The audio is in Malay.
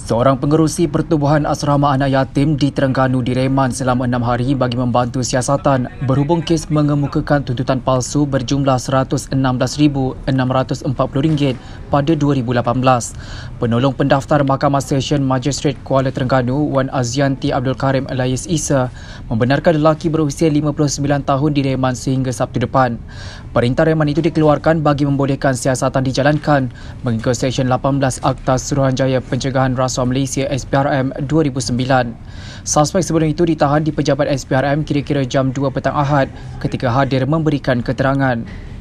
Seorang pengerusi pertubuhan asrama anak yatim di Terengganu direman selama 6 hari bagi membantu siasatan berhubung kes mengemukakan tuntutan palsu berjumlah RM116,640 pada 2018. Penolong pendaftar Mahkamah Session Magistrate Kuala Terengganu Wan Azianti Abdul Karim alias Isa membenarkan lelaki berusia 59 tahun direman sehingga Sabtu depan. Perintah reman itu dikeluarkan bagi membolehkan siasatan dijalankan mengikut Seksyen 18 Akta Suruhanjaya Pencegahan Rasuah Malaysia SPRM 2009. Suspek sebelum itu ditahan di pejabat SPRM kira-kira jam 2 petang Ahad ketika hadir memberikan keterangan.